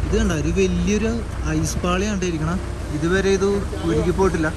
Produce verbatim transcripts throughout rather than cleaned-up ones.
ഇത് കണ്ട ഒരു വലിയൊരു ഐസ് പാളി കണ്ടിരിക്കണം. ഇതുവരെ ഇത് ഒഴുകി പോയിട്ടില്ല.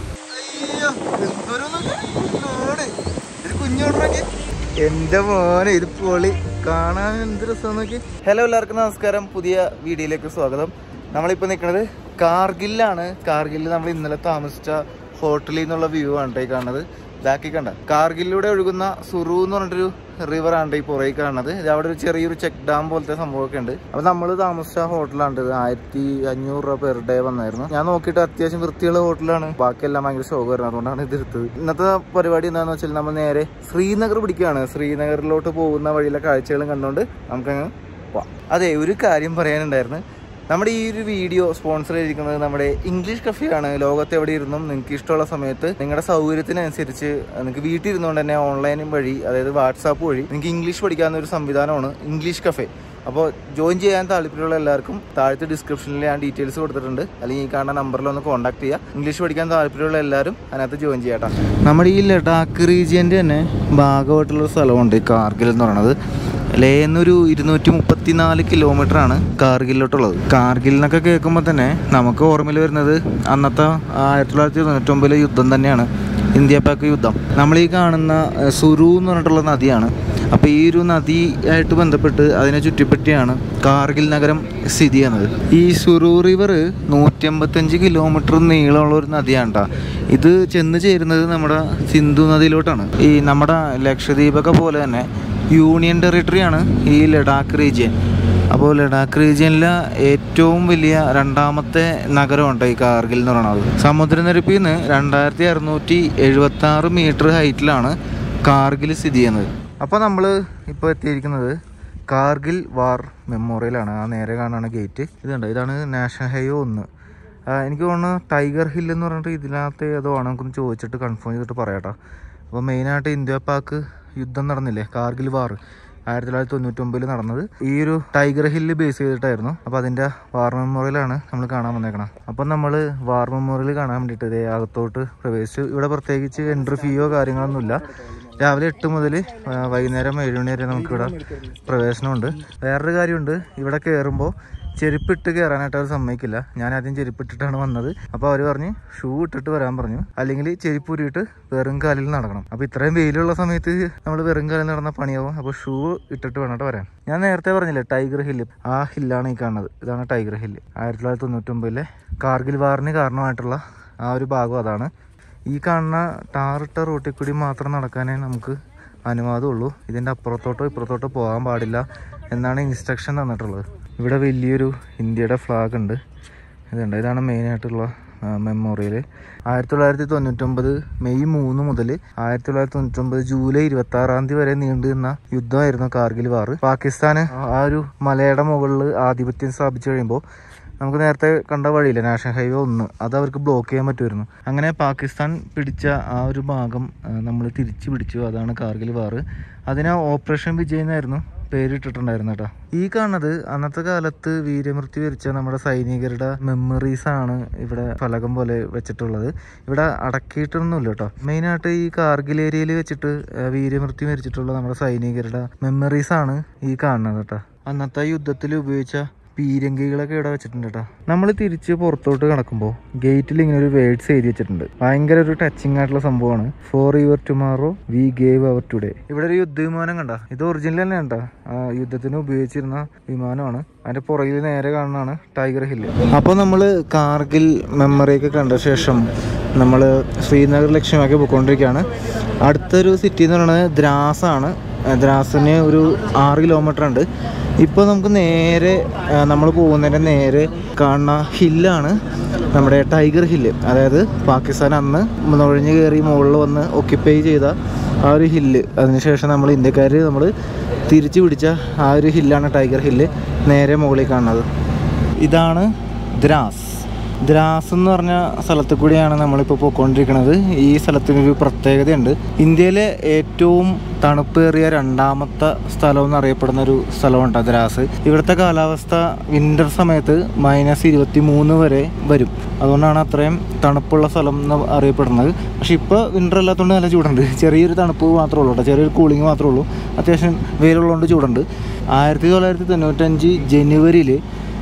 കുഞ്ഞോടൊക്കെ എന്റെ മോനെ ഇത് പൊളി, കാണാൻ എന്ത് രസം നോക്കി. ഹലോ എല്ലാവർക്കും നമസ്കാരം, പുതിയ വീഡിയോയിലേക്ക് സ്വാഗതം. നമ്മളിപ്പോൾ നിൽക്കുന്നത് കാർഗിലാണ്. കാർഗിലിൽ നമ്മൾ ഇന്നലെ താമസിച്ച ഹോട്ടലിൽ നിന്നുള്ള വ്യൂ ആണ് ഈ കാണുന്നത്. ബാക്കി കണ്ട കാർഗിലിലൂടെ ഒഴുകുന്ന സുറു എന്ന് പറഞ്ഞിട്ടൊരു റിവർ ആണ് ഈ പുറകെ കാണുന്നത്. ഇത് അവിടെ ഒരു ചെറിയൊരു ചെക്ക് ഡാം പോലത്തെ സംഭവമൊക്കെ ഉണ്ട്. അപ്പോൾ നമ്മൾ താമസിച്ച ഹോട്ടലാണ്. ആയിരത്തി അഞ്ഞൂറ് രൂപ പെർ ഡേ വന്നായിരുന്നു. ഞാൻ നോക്കിയിട്ട് അത്യാവശ്യം വൃത്തിയുള്ള ഹോട്ടലാണ്. ബാക്കിയെല്ലാം ഭയങ്കര ഷോക്കായിരുന്നു, അതുകൊണ്ടാണ് ഇത് എടുത്തത്. ഇന്നത്തെ പരിപാടി എന്താണെന്ന് വെച്ചാൽ നമ്മൾ നേരെ ശ്രീനഗർ പിടിക്കുകയാണ്. ശ്രീനഗറിലോട്ട് പോകുന്ന വഴിയിലെ കാഴ്ചകളും കണ്ടുകൊണ്ട് നമുക്കങ്ങ് പോവാം. അതെ, ഒരു കാര്യം പറയാനുണ്ടായിരുന്നു. നമ്മുടെ ഈ ഒരു വീഡിയോ സ്പോൺസർ ചെയ്തിരിക്കുന്നത് നമ്മുടെ ഇംഗ്ലീഷ് കഫേ ആണ്. ലോകത്ത് എവിടെ ഇരുന്നും നിങ്ങൾക്ക് ഇഷ്ടമുള്ള സമയത്ത് നിങ്ങളുടെ സൗകര്യത്തിനനുസരിച്ച് നിങ്ങൾക്ക് വീട്ടിൽ ഇരുന്നുകൊണ്ട് തന്നെ ഓൺലൈൻ വഴി, അതായത് വാട്സാപ്പ് വഴി നിങ്ങൾക്ക് ഇംഗ്ലീഷ് പഠിക്കാവുന്ന ഒരു സംവിധാനമാണ് ഇംഗ്ലീഷ് കഫേ. അപ്പോൾ ജോയിൻ ചെയ്യാൻ താല്പര്യമുള്ള എല്ലാവർക്കും താഴത്തെ ഡിസ്ക്രിപ്ഷനിൽ ഞാൻ ഡീറ്റെയിൽസ് കൊടുത്തിട്ടുണ്ട്. അല്ലെങ്കിൽ ഈ കാണുന്ന നമ്പറിൽ ഒന്ന് കോൺടാക്ട് ചെയ്യുക. ഇംഗ്ലീഷ് പഠിക്കാൻ താല്പര്യമുള്ള എല്ലാവരും അതിനകത്ത് ജോയിൻ ചെയ്യാട്ടോ. നമ്മുടെ ഈ ലഡാക്ക് റീജിയൻ്റെ തന്നെ ഭാഗമായിട്ടുള്ളൊരു സ്ഥലമുണ്ട് കാർഗിൽ എന്ന് പറയുന്നത്. ലേന്നൊരു ഇരുന്നൂറ്റി മുപ്പത്തി നാല് കിലോമീറ്റർ ആണ് കാർഗിലോട്ടുള്ളത്. കാർഗിൽ എന്നൊക്കെ കേൾക്കുമ്പോൾ തന്നെ നമുക്ക് ഓർമ്മയിൽ വരുന്നത് അന്നത്തെ ആയിരത്തി തൊള്ളായിരത്തി തൊണ്ണൂറ്റൊമ്പതിലെ യുദ്ധം തന്നെയാണ്, ഇന്ത്യ പാക് യുദ്ധം. നമ്മൾ ഈ കാണുന്ന സുറു എന്ന് പറഞ്ഞിട്ടുള്ള നദിയാണ്. അപ്പോൾ ഈ ഒരു നദിയായിട്ട് ബന്ധപ്പെട്ട് അതിനെ ചുറ്റിപ്പറ്റിയാണ് കാർഗിൽ നഗരം സ്ഥിതി ചെയ്യുന്നത്. ഈ സുറു റിവർ നൂറ്റി അമ്പത്തഞ്ച് കിലോമീറ്റർ നീളമുള്ള ഒരു നദിയാണ് കേട്ടോ. ഇത് ചെന്ന് ചേരുന്നത് നമ്മുടെ സിന്ധു നദിയിലോട്ടാണ്. ഈ നമ്മുടെ ലക്ഷദ്വീപൊക്കെ പോലെ തന്നെ യൂണിയൻ ടെറിട്ടറിയാണ് ഈ ലഡാക്ക് റീജിയൻ. അപ്പോൾ ലഡാക്ക് റീജിയനിലെ ഏറ്റവും വലിയ രണ്ടാമത്തെ നഗരമുണ്ട് ഈ കാർഗിൽ എന്ന് പറയുന്നത്. സമുദ്രനിരപ്പിൽ നിന്ന് രണ്ടായിരത്തി അറുന്നൂറ്റി എഴുപത്തി ആറ് മീറ്റർ ഹൈറ്റിലാണ് കാർഗിൽ സ്ഥിതി ചെയ്യുന്നത്. അപ്പോൾ നമ്മൾ ഇപ്പോൾ എത്തിയിരിക്കുന്നത് കാർഗിൽ വാർ മെമ്മോറിയലാണ്. ആ നേരെ കാണാണ് ഗേറ്റ്. ഇതുണ്ട്, ഇതാണ് നാഷണൽ ഹൈവേ ഒന്ന്. എനിക്ക് തോന്നുന്നു ടൈഗർ ഹിൽ എന്ന് പറഞ്ഞിട്ട് ഇതിനകത്ത് ഏതോ ആണ്. നമുക്കൊന്ന് ചോദിച്ചിട്ട് കൺഫേം ചെയ്തിട്ട് പറയാട്ടോ. അപ്പോൾ മെയിനായിട്ട് ഇന്ത്യ പാക് യുദ്ധം നടന്നില്ലേ, കാർഗിൽ വാർ ആയിരത്തി തൊള്ളായിരത്തി തൊണ്ണൂറ്റൊമ്പതിൽ നടന്നത് ഈ ഒരു ടൈഗർ ഹില്ല് ബേസ് ചെയ്തിട്ടായിരുന്നു. അപ്പോൾ അതിൻ്റെ വാർ മെമ്മോറിയലാണ് നമ്മൾ കാണാൻ വന്നേക്കണം. അപ്പം നമ്മൾ വാർ മെമ്മോറിയൽ കാണാൻ വേണ്ടിയിട്ട് ഇതേ അകത്തോട്ട് പ്രവേശിച്ചു. ഇവിടെ പ്രത്യേകിച്ച് എൻട്രി ഫീയോ കാര്യങ്ങളൊന്നുമില്ല. രാവിലെ എട്ട് മുതൽ വൈകുന്നേരം ഏഴ് മണി വരെ നമുക്കിവിടെ പ്രവേശനമുണ്ട്. വേറൊരു കാര്യമുണ്ട്, ഇവിടെ കയറുമ്പോൾ ചെരുപ്പിട്ട് കയറാനായിട്ട് അവർ സമ്മതിക്കില്ല. ഞാൻ ആദ്യം ചെരുപ്പിട്ടിട്ടാണ് വന്നത്. അപ്പോൾ അവർ പറഞ്ഞ് ഷൂ ഇട്ടിട്ട് വരാൻ പറഞ്ഞു, അല്ലെങ്കിൽ ചെരുപ്പ് ഊരിയിട്ട് വെറും കാലിൽ നടക്കണം. അപ്പോൾ ഇത്രയും വെയിലുള്ള സമയത്ത് നമ്മൾ വെറും കാലിൽ നടന്ന പണിയാവും. അപ്പോൾ ഷൂ ഇട്ടിട്ട് വേണ്ടിട്ട് വരാൻ. ഞാൻ നേരത്തെ പറഞ്ഞില്ലേ ടൈഗർ ഹില്ല്, ആ ഹില്ലാണ് ഈ കാണുന്നത്. ഇതാണ് ടൈഗർ ഹില്ല്. ആയിരത്തി തൊള്ളായിരത്തി തൊണ്ണൂറ്റൊമ്പതിലെ കാർഗിൽ വാറിന് കാരണമായിട്ടുള്ള ആ ഒരു ഭാഗം അതാണ്. ഈ കാണുന്ന ടാറിട്ട റോട്ടിൽ കൂടി മാത്രം നടക്കാനേ നമുക്ക് അനുവാദമുള്ളൂ. ഇതിൻ്റെ അപ്പുറത്തോട്ടോ ഇപ്പുറത്തോട്ടോ പോകാൻ പാടില്ല എന്നാണ് ഇൻസ്ട്രക്ഷൻ തന്നിട്ടുള്ളത്. ഇവിടെ വലിയൊരു ഇന്ത്യയുടെ ഫ്ലാഗ് ഉണ്ട്. ഇതുണ്ട്, ഇതാണ് മെയിനായിട്ടുള്ള മെമ്മോറിയൽ. ആയിരത്തി തൊള്ളായിരത്തി തൊണ്ണൂറ്റൊമ്പത് മെയ് മൂന്ന് മുതൽ ആയിരത്തി തൊള്ളായിരത്തി തൊണ്ണൂറ്റൊമ്പത് ജൂലൈ ഇരുപത്തി ആറാം തീയതി വരെ നീണ്ടു നിന്ന യുദ്ധമായിരുന്നു കാർഗിൽ വാർ. പാകിസ്ഥാന് ആ ഒരു മലയുടെ മുകളിൽ ആധിപത്യം സ്ഥാപിച്ചു കഴിയുമ്പോൾ നമുക്ക് നേരത്തെ കണ്ട വഴിയില്ല, നാഷണൽ ഹൈവേ ഒന്ന്, അത് അവർക്ക് ബ്ലോക്ക് ചെയ്യാൻ പറ്റുമായിരുന്നു. അങ്ങനെ പാകിസ്ഥാൻ പിടിച്ച ആ ഒരു ഭാഗം നമ്മൾ തിരിച്ചു പിടിച്ചു. അതാണ് കാർഗിൽ വാർ. അതിന് ഓപ്പറേഷൻ വിജയ് എന്നായിരുന്നു പേരിട്ടിട്ടുണ്ടായിരുന്നു കേട്ടോ. ഈ കാണുന്നത് അന്നത്തെ കാലത്ത് വീരമൃത്യു വരിച്ച നമ്മുടെ സൈനികരുടെ മെമ്മറീസ് ആണ് ഇവിടെ ഫലകം പോലെ വെച്ചിട്ടുള്ളത്. ഇവിടെ അടക്കിയിട്ടൊന്നുമില്ല കേട്ടോ. മെയിനായിട്ട് ഈ കാർഗിൽ ഏരിയയിൽ വെച്ചിട്ട് വീരമൃത്യു വരിച്ചിട്ടുള്ള നമ്മുടെ സൈനികരുടെ മെമ്മറീസ് ആണ് ഈ കാണുന്നത് കേട്ടോ. അന്നത്തെ യുദ്ധത്തിൽ ഉപയോഗിച്ച പീരങ്കികളൊക്കെ ഇവിടെ വെച്ചിട്ടുണ്ട് കേട്ടോ. നമ്മൾ തിരിച്ച് പുറത്തോട്ട് കിടക്കുമ്പോൾ ഗേറ്റിൽ ഇങ്ങനെ ഒരു വേർഡ്സ് എഴുതി വെച്ചിട്ടുണ്ട്. ഭയങ്കര ഒരു ടച്ചിങ് ആയിട്ടുള്ള സംഭവമാണ്. For your tomorrow we gave our today. ഇവിടെ ഒരു യുദ്ധവിമാനം കണ്ട, ഇത് ഒറിജിനൽ തന്നെ കണ്ട, ആ യുദ്ധത്തിന് ഉപയോഗിച്ചിരുന്ന വിമാനമാണ്. അതിന്റെ പുറകിൽ നേരെ കാണുന്നതാണ് ടൈഗർ ഹില്ല്. അപ്പോൾ നമ്മൾ കാർഗിൽ മെമ്മറിയൊക്കെ കണ്ട ശേഷം നമ്മൾ ശ്രീനഗർ ലക്ഷ്യമാക്കി പോയിക്കൊണ്ടിരിക്കുകയാണ്. അടുത്തൊരു സിറ്റി എന്ന് പറയുന്നത് ദ്രാസാണ്. ദ്രാസിന് ഒരു ആറ് കിലോമീറ്റർ ഉണ്ട്. ഇപ്പോൾ നമുക്ക് നേരെ നമ്മൾ പോകുന്നതിൻ്റെ നേരെ കാണുന്ന ഹില്ലാണ് നമ്മുടെ ടൈഗർ ഹില്ല്. അതായത് പാകിസ്ഥാൻ അന്ന് നുഴഞ്ഞു കയറി മുകളിൽ വന്ന് ഒക്യുപ്പൈ ചെയ്ത ആ ഒരു ഹില്ല്. അതിനുശേഷം നമ്മൾ ഇന്ത്യക്കാർ നമ്മൾ തിരിച്ചു പിടിച്ച ആ ഒരു ഹില്ലാണ് ടൈഗർ ഹില്ല്. നേരെ മുകളിൽ കാണുന്നത് ഇതാണ് ദ്രാസ്. ദ്രാസ് എന്ന് പറഞ്ഞ സ്ഥലത്ത് കൂടിയാണ് നമ്മളിപ്പോൾ പോയിക്കൊണ്ടിരിക്കുന്നത്. ഈ സ്ഥലത്തിനൊരു പ്രത്യേകതയുണ്ട്. ഇന്ത്യയിലെ ഏറ്റവും തണുപ്പേറിയ രണ്ടാമത്തെ സ്ഥലം എന്നറിയപ്പെടുന്ന ഒരു സ്ഥലമുണ്ട് ദ്രാസ്. ഇവിടുത്തെ കാലാവസ്ഥ വിൻ്റർ സമയത്ത് മൈനസ് ഇരുപത്തി മൂന്ന് വരെ വരും. അതുകൊണ്ടാണ് അത്രയും തണുപ്പുള്ള സ്ഥലം എന്ന് അറിയപ്പെടുന്നത്. പക്ഷെ ഇപ്പോൾ വിൻ്റർ അല്ലാത്തതുകൊണ്ട് നല്ല ചൂടുണ്ട്. ചെറിയൊരു തണുപ്പ് മാത്രമേ ഉള്ളൂ കേട്ടോ, ചെറിയൊരു കൂളിങ് മാത്രമേ ഉള്ളൂ. അത്യാവശ്യം വെയിലുള്ളതുകൊണ്ട് ചൂടുണ്ട്. ആയിരത്തി തൊള്ളായിരത്തി തൊണ്ണൂറ്റഞ്ച് ജനുവരിയിൽ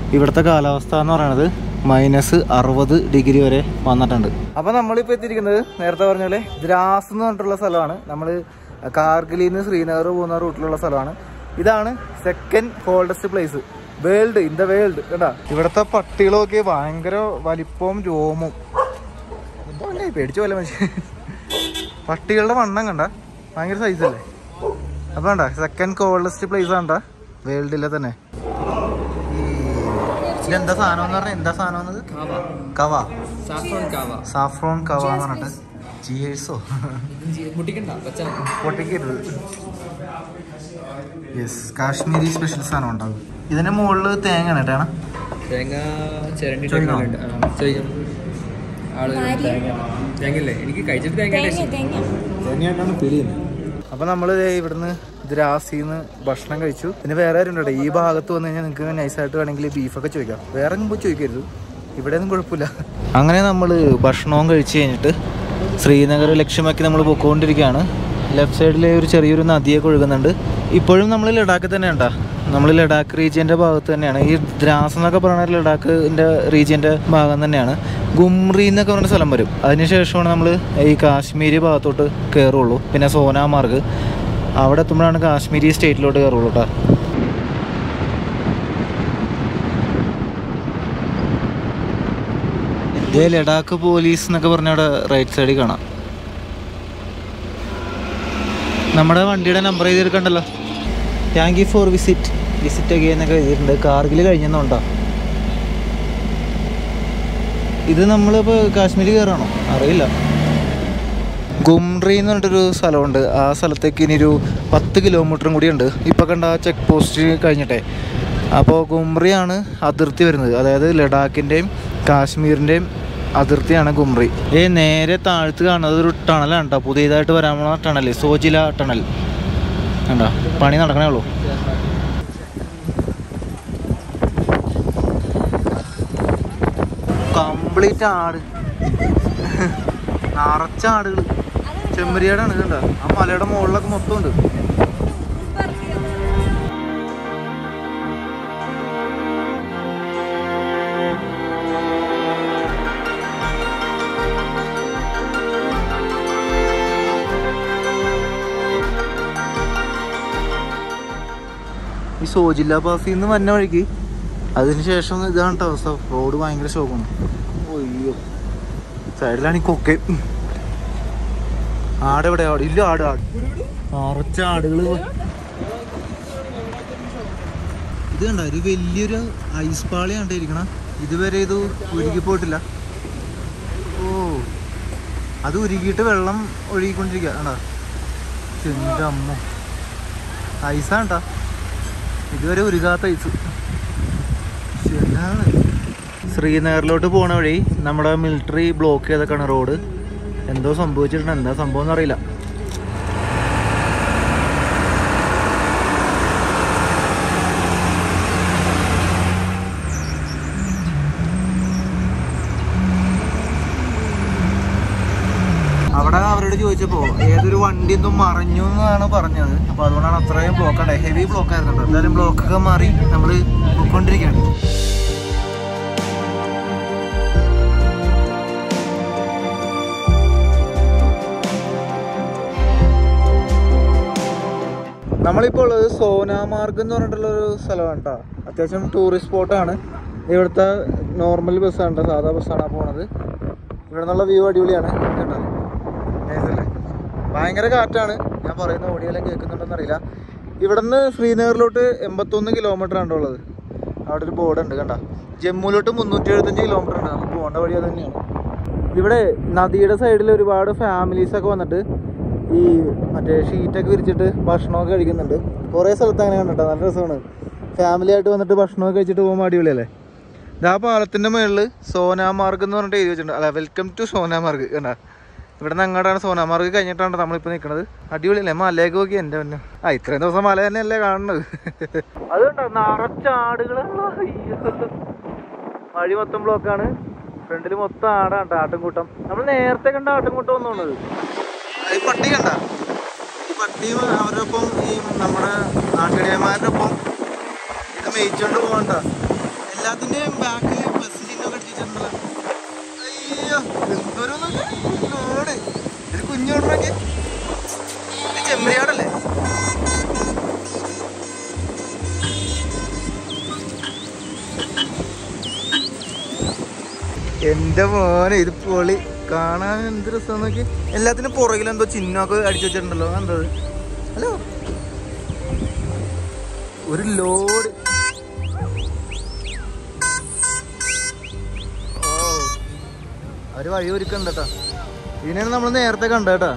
ഇവിടുത്തെ കാലാവസ്ഥ എന്ന് പറയുന്നത് മൈനസ് അറുപത് ഡിഗ്രി വരെ വന്നിട്ടുണ്ട്. അപ്പോൾ നമ്മളിപ്പോൾ എത്തിയിരിക്കുന്നത് നേരത്തെ പറഞ്ഞ പോലെ ദ്രാസ് എന്ന് പറഞ്ഞിട്ടുള്ള സ്ഥലമാണ്. നമ്മൾ കാർഗിലിൽ നിന്ന് ശ്രീനഗർ പോകുന്ന റൂട്ടിലുള്ള സ്ഥലമാണ്. ഇതാണ് second coldest place world in the world. കേട്ടാ ഇവിടുത്തെ പട്ടികളൊക്കെ ഭയങ്കര വലിപ്പവും രോമവും എന്താ പേടിച്ചു പോലെ മനുഷ്യൻ. പട്ടികളുടെ വണ്ണം കണ്ട ഭയങ്കര സൈസല്ലേ. അപ്പോൾ വേണ്ട സെക്കൻഡ് കോൾഡസ്റ്റ് പ്ലേസ് ആണ്ട വേൾഡിലെ തന്നെ. ഇതെന്താ സാധനം എന്ന് പറഞ്ഞാൽ എന്താ സാധനം എന്നത്? കവ സാഫ്രോൺ കവ എന്ന് പറഞ്ഞിട്ട് ജിയേഴ്സോ പൊട്ടിക്കരുത്. യെസ് കാശ്മീരി സ്പെഷ്യൽ സാധനം ഉണ്ടാകും. ഇതിന്റെ മുകളിൽ തേങ്ങ ആണ് കേട്ടാണ്. തേങ്ങ എനിക്ക് കഴിച്ചിട്ട് തേങ്ങയായിട്ടാണ് ഫീൽ ചെയ്യുന്നത്. അപ്പൊ നമ്മള് ഇവിടുന്ന് ദ്രാസിന്ന് ഭക്ഷണം കഴിച്ചു. പിന്നെ വേറെ ആരും ഉണ്ടോ ഈ ഭാഗത്ത് വന്നു കഴിഞ്ഞാൽ നിങ്ങൾക്ക് നൈസായിട്ട് വേണമെങ്കിൽ ബീഫൊക്കെ ചോദിക്കാം. വേറെ ഒന്നും പോയി ചോദിക്കരുത്, ഇവിടെ ഒന്നും കുഴപ്പമില്ല. അങ്ങനെ നമ്മൾ ഭക്ഷണവും കഴിച്ച് കഴിഞ്ഞിട്ട് ശ്രീനഗർ ലക്ഷ്യമാക്കി നമ്മൾ പോയിക്കൊണ്ടിരിക്കുകയാണ്. ലെഫ്റ്റ് സൈഡിൽ ഒരു ചെറിയൊരു നദിയൊക്കെ ഒഴുകുന്നുണ്ട്. ഇപ്പോഴും നമ്മൾ ലഡാക്കിൽ തന്നെ ഉണ്ടാ നമ്മൾ ലഡാക്ക് റീജിയൻ്റെ ഭാഗത്ത് തന്നെയാണ്. ഈ ദ്രാസ് എന്നൊക്കെ പറയുന്നത് ലഡാക്കിൻ്റെ റീജിയൻ്റെ ഭാഗം തന്നെയാണ്. ഗുംറി എന്നൊക്കെ പറഞ്ഞ സ്ഥലം വരും. അതിനുശേഷമാണ് നമ്മൾ ഈ കാശ്മീരി ഭാഗത്തോട്ട് കയറുള്ളൂ. പിന്നെ സോനാമാർഗ് അവിടെ എത്തുമ്പോഴാണ് കാശ്മീരി സ്റ്റേറ്റിലോട്ട് കയറുള്ളൂ കേട്ടോ. ഇതേ ലഡാക്ക് പോലീസ് എന്നൊക്കെ പറഞ്ഞ അവിടെ റൈറ്റ് സൈഡിൽ കാണാം. നമ്മുടെ വണ്ടിയുടെ നമ്പർ എഴുതിയെടുക്കണ്ടല്ലോ. Thank you for visit visit again എന്നൊക്കെ എഴുതിയിട്ടുണ്ട്. കാർഗിൽ കഴിഞ്ഞെന്നുണ്ടോ? ഇത് നമ്മളിപ്പോൾ കാശ്മീർ കയറാണോ അറിയില്ല. ഗുംറി എന്ന് പറഞ്ഞിട്ടൊരു സ്ഥലമുണ്ട്. ആ സ്ഥലത്തേക്ക് ഇനിയൊരു പത്ത് കിലോമീറ്ററും കൂടി ഉണ്ട്. ഇപ്പോൾ കണ്ട ആ ചെക്ക് പോസ്റ്റ് കഴിഞ്ഞിട്ടേ. അപ്പോൾ ഗുംറിയാണ് അതിർത്തി വരുന്നത്. അതായത് ലഡാക്കിൻ്റെയും കാശ്മീരിൻ്റെയും അതിർത്തിയാണ് ഗുംറി. ഏ നേരെ താഴ്ത്ത് കാണുന്നത് ഒരു ടണലാണ് കേട്ടോ. പുതിയതായിട്ട് വരാൻ പോണ ടണൽ, സോജില ടണൽ കണ്ടോ. പണി നടക്കണേ ഉള്ളൂ. കംപ്ലീറ്റ് ആട്, നിറച്ച ആടുകൾ. ചെമ്മരിയാടാണ് കണ്ടോ. ആ മലയുടെ മുകളിലൊക്കെ മൊത്തം ഉണ്ട്. ഈ സോജില്ല പാസിൽ നിന്ന് വന്ന വഴിക്ക് അതിനുശേഷം ഇതാണ് കേട്ടോ അവസ്ഥ. റോഡ് ഭയങ്കര ഷോക്കാണ്. അയ്യോ സൈഡിലാണ് ഈ കൊക്കെ. ആടെവിടെ ആട് ഇല്ല. ആട് ആട് നിറച്ച ആടുകൾ. ഇത് കണ്ട ഒരു വലിയൊരു ഐസ് പാളി കണ്ടിരിക്കണം. ഇതുവരെ ഇത് ഉരുകി പോയിട്ടില്ല. ഓ അത് ഉരുകിയിട്ട് വെള്ളം ഒഴുകിക്കൊണ്ടിരിക്കുക കണ്ടോ. എൻ്റെ അമ്മ ഐസാണ് കേട്ടോ. ഇതുവരെ ഉരുകാത്ത ഐസ്. ശരിയാണ്. ശ്രീനഗറിലോട്ട് പോണ വഴി നമ്മുടെ മിലിറ്ററി ബ്ലോക്ക് ചെയ്തൊക്കെയാണ് റോഡ്. എന്തോ സംഭവിച്ചിട്ടുണ്ട്. എന്താ സംഭവം എന്നറിയില്ല. അവിടെ അവരോട് ചോദിച്ചപ്പോൾ ഏതൊരു വണ്ടി ഒന്നും മറിഞ്ഞു എന്നാണ് പറഞ്ഞത്. അപ്പോൾ അതുകൊണ്ടാണ് അത്രയും ബ്ലോക്ക് ഉണ്ടായി. ഹെവി ബ്ലോക്ക് ആയിരുന്നു. എന്തായാലും ബ്ലോക്കൊക്കെ മാറി നമ്മൾ പോയിക്കൊണ്ടിരിക്കുകയാണ്. നമ്മളിപ്പോൾ ഉള്ളത് സോനാമാർഗ് എന്ന് പറഞ്ഞിട്ടുള്ളൊരു സ്ഥലമാണ് കേട്ടോ. അത്യാവശ്യം ടൂറിസ്റ്റ് സ്പോട്ടാണ്. ഇവിടുത്തെ നോർമൽ ബസ്സാണ് കേട്ടോ, സാധാ ബസ്സാണ് പോണത്. ഇവിടെ നിന്നുള്ള വ്യൂ അടിപൊളിയാണ് കേട്ടോ. നൈസല്ലേ. ഭയങ്കര കാറ്റാണ്. ഞാൻ പറയുന്ന ഓഡിയോയെല്ലാം കേൾക്കുന്നുണ്ടെന്ന് അറിയില്ല. ഇവിടെ നിന്ന് ശ്രീനഗറിലോട്ട് എൺപത്തൊന്ന് കിലോമീറ്റർ ആണ് ഉള്ളത്. അവിടെ ഒരു ബോർഡ് ഉണ്ട് കണ്ട. ജമ്മുവിലോട്ട് മുന്നൂറ്റി എഴുപത്തഞ്ച് കിലോമീറ്റർ ഉണ്ട്. നമുക്ക് പോകേണ്ട വഴി അത് തന്നെയാണ്. ഇവിടെ നദിയുടെ സൈഡിൽ ഒരുപാട് ഫാമിലീസൊക്കെ വന്നിട്ട് ഈ മറ്റേ ഷീറ്റൊക്കെ വിരിച്ചിട്ട് ഭക്ഷണമൊക്കെ കഴിക്കുന്നുണ്ട്. കുറേ സ്ഥലത്ത് അങ്ങനെ കണ്ടിട്ടോ. നല്ല രസമാണ്. ഫാമിലി ആയിട്ട് വന്നിട്ട് ഭക്ഷണമൊക്കെ കഴിച്ചിട്ട് പോകുമ്പോൾ അടിപൊളിയല്ലേ. ഇതാ പാലത്തിൻ്റെ മുകളിൽ സോനാമാർഗ് എന്ന് പറഞ്ഞിട്ട് എഴുതി വെച്ചിട്ടുണ്ട്. അല്ല വെൽക്കം ടു സോനാമാർഗ് കണ്ട. ഇവിടെ നിന്ന് അങ്ങോട്ടാണ് സോനാമാർഗ് കഴിഞ്ഞിട്ടാണ് നമ്മളിപ്പോൾ നിൽക്കുന്നത്. അടിപൊളിയല്ലേ. മലയൊക്കെ നോക്കി എൻ്റെ പിന്നെ ആ ഇത്രയും ദിവസം മല തന്നെയല്ലേ കാണുന്നത്. അതുകൊണ്ടോ നിറച്ച ആടുകളാണല്ലോ. വഴി മൊത്തം ബ്ലോക്കാണ്. ഫ്രണ്ടിൽ മൊത്തം ആടാണ് ആട്ടിൻകൂട്ടം. നമ്മൾ നേരത്തെ കണ്ട ആട്ടിൻകൂട്ടം ഒന്നുള്ളത്. ഈ പട്ടി കണ്ട. ഈ പട്ടി അവരുടെ ഒപ്പം ഈ നമ്മുടെ നാട്ടിടിയന്മാരുടെ ഒപ്പം ഇത് മേയിച്ചോണ്ട് പോകണ്ട. എല്ലാത്തിൻ്റെയും ബാക്കിൽ ബസ് സീറ്റൊക്കെ അടിച്ചിട്ടുണ്ടല്ലോ. അയ്യോ എന്തോരോന്നൊക്കെ ലോഡ്. ഒരു കുഞ്ഞോടൊക്കെ ഇത് ചെമ്മരിയാടല്ലേ? എൻ്റെ മോനെ ഇത് പൊളി. കാണാൻ എന്ത് രസം നോക്കി. എല്ലാത്തിനും പുറകിലെന്തോ ചിഹ്നമൊക്കെ അടിച്ചു വെച്ചിട്ടുണ്ടല്ലോ. എന്തത്? ഹലോ, ഒരു ലോഡ്. ഓ, അവര് വഴി ഒരുക്കണ്ട കേട്ടാ. ഇതിനാണ് നമ്മൾ നേരത്തെ കണ്ട കേട്ടാ.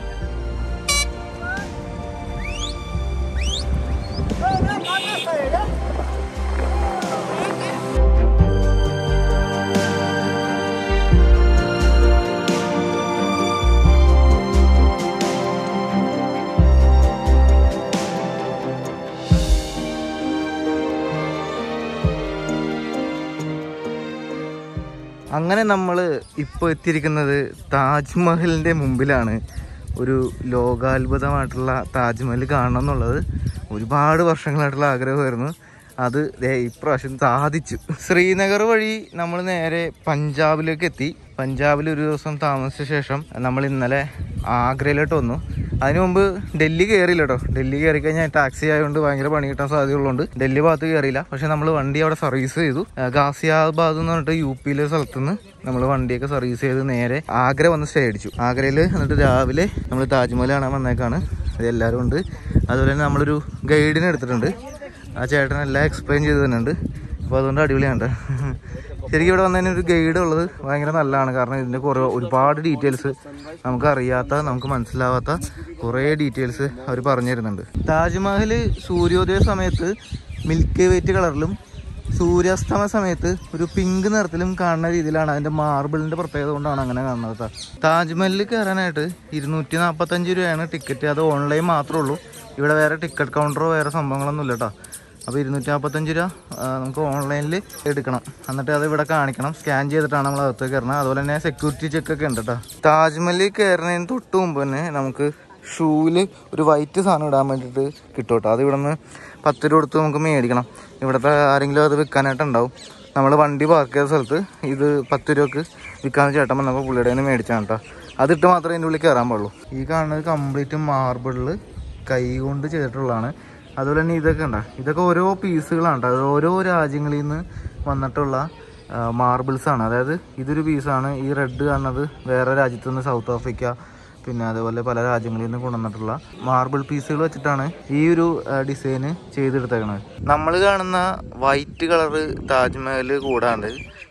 അങ്ങനെ നമ്മൾ ഇപ്പോൾ എത്തിയിരിക്കുന്നത് താജ്മഹലിൻ്റെ മുമ്പിലാണ്. ഒരു ലോകാത്ഭുതമായിട്ടുള്ള താജ്മഹൽ കാണണം എന്നുള്ളത് ഒരുപാട് വർഷങ്ങളായിട്ടുള്ള ആഗ്രഹമായിരുന്നു. അത് ഇപ്രാവശ്യം സാധിച്ചു. ശ്രീനഗർ വഴി നമ്മൾ നേരെ പഞ്ചാബിലേക്ക് എത്തി. പഞ്ചാബിൽ ഒരു ദിവസം താമസിച്ച ശേഷം നമ്മൾ ഇന്നലെ ആഗ്രയിലോട്ട് വന്നു. അതിനു മുമ്പ് ഡൽഹി കയറിയില്ല കേട്ടോ. ഡൽഹി കയറി കഴിഞ്ഞാൽ ടാക്സി ആയതുകൊണ്ട് ഭയങ്കര പണി കിട്ടാൻ സാധ്യതയുള്ളതുകൊണ്ട് ഡൽഹി ഭാഗത്ത് കയറിയില്ല. പക്ഷെ നമ്മൾ വണ്ടി അവിടെ സർവീസ് ചെയ്തു. ഗാസിയാബാദ് എന്ന് പറഞ്ഞിട്ട് യു പിയിലെ സ്ഥലത്ത് നിന്ന് നമ്മൾ വണ്ടിയൊക്കെ സർവീസ് ചെയ്ത് നേരെ ആഗ്ര വന്ന് സ്റ്റേ അടിച്ചു. ആഗ്രയിൽ എന്നിട്ട് രാവിലെ നമ്മൾ താജ്മഹൽ കാണാൻ വന്നേക്കാണ്. ഇത് എല്ലാവരും ഉണ്ട്. അതുപോലെ തന്നെ നമ്മളൊരു ഗൈഡിനെ എടുത്തിട്ടുണ്ട്. ആ ചേട്ടൻ എല്ലാം എക്സ്പ്ലെയിൻ ചെയ്ത് തന്നെയുണ്ട്. അപ്പോൾ അതുകൊണ്ട് അടിപൊളിയാണ്. ശരിക്കും ഇവിടെ വന്നതിന് ഒരു ഗൈഡ് ഉള്ളത് ഭയങ്കര നല്ലതാണ്. കാരണം ഇതിൻ്റെ കുറേ ഒരുപാട് ഡീറ്റെയിൽസ് നമുക്ക് അറിയാത്ത, നമുക്ക് മനസ്സിലാവാത്ത കുറേ ഡീറ്റെയിൽസ് അവർ പറഞ്ഞു തരുന്നുണ്ട്. താജ്മഹൽ സൂര്യോദയ സമയത്ത് മിൽക്കി വൈറ്റ് കളറിലും സൂര്യാസ്തമയ സമയത്ത് ഒരു പിങ്ക് നിറത്തിലും കാണുന്ന രീതിയിലാണ്. അതിൻ്റെ മാർബിളിൻ്റെ പ്രത്യേകത കൊണ്ടാണ് അങ്ങനെ കാണുന്നത്. താജ്മഹലിൽ കയറാനായിട്ട് ഇരുന്നൂറ്റി നാൽപ്പത്തഞ്ച് രൂപയാണ് ടിക്കറ്റ്. അത് ഓൺലൈൻ മാത്രമേ ഉള്ളൂ. ഇവിടെ വേറെ ടിക്കറ്റ് കൗണ്ടറോ വേറെ സംഭവങ്ങളൊന്നും ഇല്ല കേട്ടോ. അപ്പോൾ ഇരുന്നൂറ്റി നാൽപ്പത്തഞ്ച് രൂപ നമുക്ക് ഓൺലൈനിൽ എടുക്കണം. എന്നിട്ട് അത് ഇവിടെ കാണിക്കണം. സ്കാൻ ചെയ്തിട്ടാണ് നമ്മൾ അകത്തേക്ക് കയറണം. അതുപോലെ തന്നെ സെക്യൂരിറ്റി ചെക്കൊക്കെ ഉണ്ട് കേട്ടോ. താജ്മഹലിൽ കയറുന്നതിന് തൊട്ട് മുമ്പ് തന്നെ നമുക്ക് ഷൂവിൽ ഒരു വൈറ്റ് സാധനം ഇടാൻ വേണ്ടിയിട്ട് കിട്ടും കേട്ടോ. അത് ഇവിടെ നിന്ന് പത്ത് രൂപ കൊടുത്ത് നമുക്ക് മേടിക്കണം. ഇവിടുത്തെ ആരെങ്കിലും അത് വിൽക്കാനായിട്ടുണ്ടാവും. നമ്മൾ വണ്ടി പാർക്ക് ചെയ്ത സ്ഥലത്ത് ഇത് പത്ത് രൂപക്ക് വിൽക്കാമെന്ന് ചേട്ടൻ വന്നപ്പോൾ പുള്ളിയുടെ നിന്ന് മേടിച്ചാണ് കേട്ടോ. അതിട്ട് മാത്രമേ ഇതിൻ്റെ ഉള്ളിൽ കയറാൻ പാടുള്ളൂ. ഈ കാണുന്നത് കംപ്ലീറ്റ് മാർബിളിൽ കൈ കൊണ്ട് ചെയ്തിട്ടുള്ളതാണ്. അതുപോലെ തന്നെ ഇതൊക്കെ ഉണ്ടോ, ഇതൊക്കെ ഓരോ പീസുകളാണ് കേട്ടോ. അത് ഓരോ രാജ്യങ്ങളിൽ നിന്ന് വന്നിട്ടുള്ള മാർബിൾസാണ്. അതായത് ഇതൊരു പീസാണ്. ഈ റെഡ് കാണുന്നത് വേറെ രാജ്യത്തു നിന്ന്, സൗത്ത് ആഫ്രിക്ക, പിന്നെ അതുപോലെ പല രാജ്യങ്ങളിൽ നിന്ന് കൊണ്ടുവന്നിട്ടുള്ള മാർബിൾ പീസുകൾ വെച്ചിട്ടാണ് ഈ ഒരു ഡിസൈന് ചെയ്തെടുത്തേക്കണത്. നമ്മൾ കാണുന്ന വൈറ്റ് കളറ് താജ്മഹൽ കൂടാണ്ട്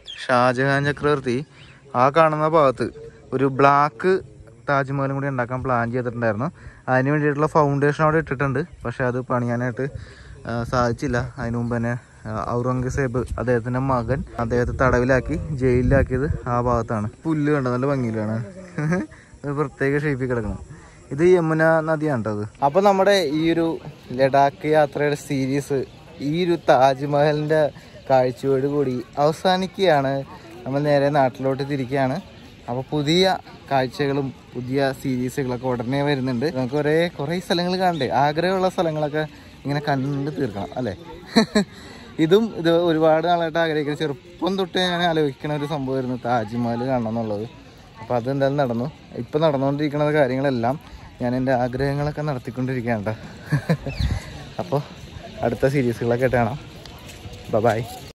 ഷാജഹാൻ ചക്രവർത്തി ആ കാണുന്ന ഭാഗത്ത് ഒരു ബ്ലാക്ക് താജ്മഹലും കൂടി ഉണ്ടാക്കാൻ പ്ലാൻ ചെയ്തിട്ടുണ്ടായിരുന്നു. അതിന് വേണ്ടിയിട്ടുള്ള ഫൗണ്ടേഷൻ അവിടെ ഇട്ടിട്ടുണ്ട്. പക്ഷെ അത് പണിയാനായിട്ട് സാധിച്ചില്ല. അതിനു മുമ്പ് തന്നെ ഔറംഗസേബ് അദ്ദേഹത്തിൻ്റെ മകൻ അദ്ദേഹത്തെ തടവിലാക്കി ജയിലിലാക്കിയത് ആ ഭാഗത്താണ്. പുല്ല് കണ്ടോ, നല്ല ഭംഗിയിലാണ്. അത് പ്രത്യേക ഷേപ്പിൽ കിടക്കണം. ഇത് യമുന നദിയാണ് കേട്ടോ അത്. അപ്പോൾ നമ്മുടെ ഈ ഒരു ലഡാക്ക് യാത്രയുടെ സീരീസ് ഈ ഒരു താജ്മഹലിൻ്റെ കാഴ്ചയോട് കൂടി അവസാനിക്കുകയാണ്. നമ്മൾ നേരെ നാട്ടിലോട്ട് തിരിക്കുകയാണ്. അപ്പോൾ പുതിയ കാഴ്ചകളും പുതിയ സീരീസുകളൊക്കെ ഉടനെ വരുന്നുണ്ട്. നമുക്ക് കുറേ കുറേ സ്ഥലങ്ങൾ കാണണ്ടേ. ആഗ്രഹമുള്ള സ്ഥലങ്ങളൊക്കെ ഇങ്ങനെ കണ്ട് തീർക്കണം അല്ലേ. ഇതും ഇത് ഒരുപാട് നാളായിട്ട് ആഗ്രഹിക്കുന്ന, ചെറുപ്പം തൊട്ട് ഞാൻ ആലോചിക്കുന്ന ഒരു സംഭവമായിരുന്നു താജ്മഹൽ കാണണം എന്നുള്ളത്. അപ്പോൾ അതെന്തായാലും നടന്നു. ഇപ്പം നടന്നുകൊണ്ടിരിക്കുന്ന കാര്യങ്ങളെല്ലാം ഞാൻ എൻ്റെ ആഗ്രഹങ്ങളൊക്കെ നടത്തിക്കൊണ്ടിരിക്കുകയാണ് കേട്ടോ. അപ്പോൾ അടുത്ത സീരീസുകളൊക്കെ ആയിട്ട് കാണാം. ബൈ.